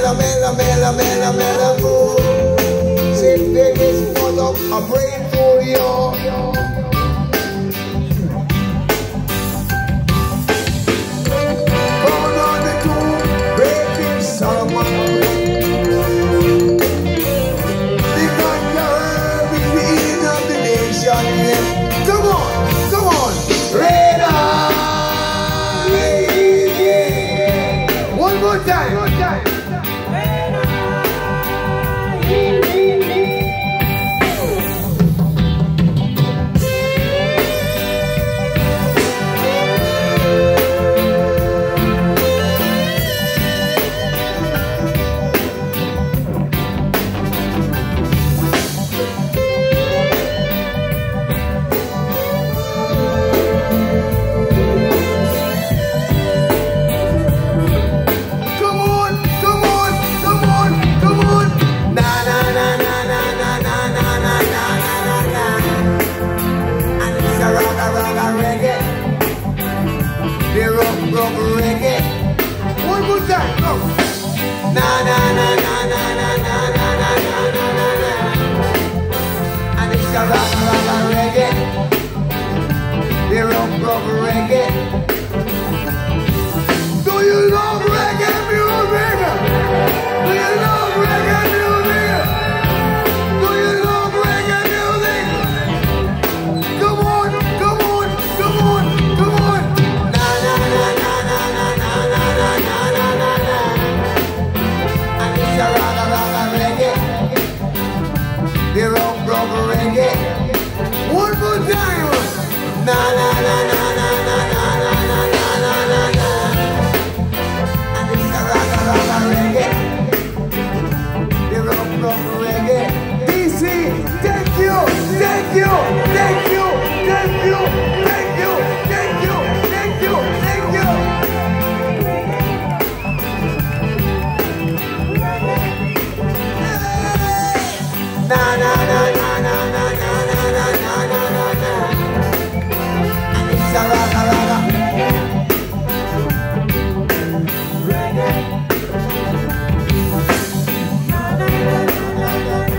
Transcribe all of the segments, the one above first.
mela move. Say baby's full up a brain for you. Born on the tune, breaking Solomon. The conqueror is the end of the nation. Come on, come on, Radar. One more time, one more time. Reggae. One more time, go. Na na na na na na na na na na na na na. And it's a rock reggae. The rock reggae. Do you love reggae music? Do you love reggae music? Do you love reggae music? Come on, come on, come on, come on. Na na na na. The rock reggae. One more time. Na na na na na na na na na na na na. And it's a rock reggae. The rock reggae. DC, thank you, thank you, thank you, thank you, thank you, thank you, thank you, thank you. Na na na na na na na na na na na na. And it's a rock reggae. Na na na na na na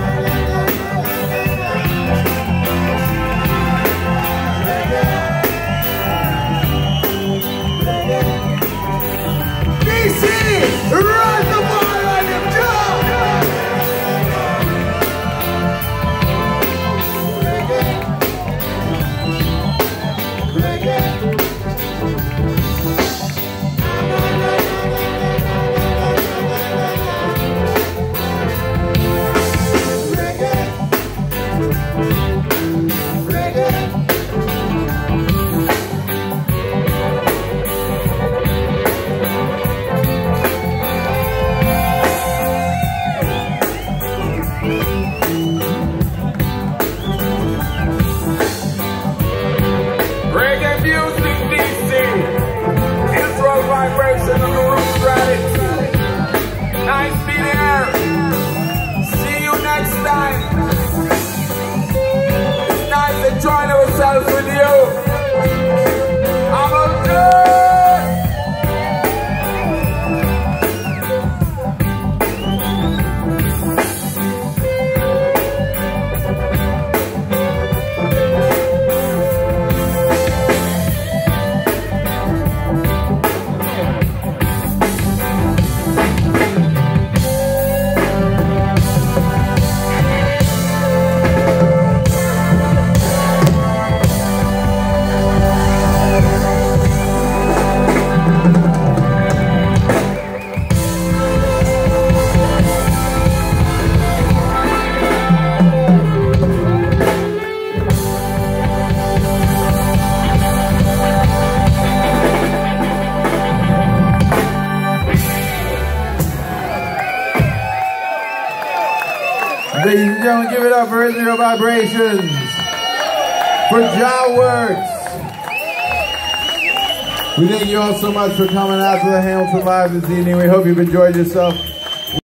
reggae. DC, run the ball on your job. Vibration on the roof strategy. Nice be there. See you next time. It's nice enjoying ourselves with you. I'm okay. Ladies and gentlemen, give it up for Israel Vibrations, for Jah Works. We thank you all so much for coming out to the Hamilton Live this evening. We hope you've enjoyed yourself.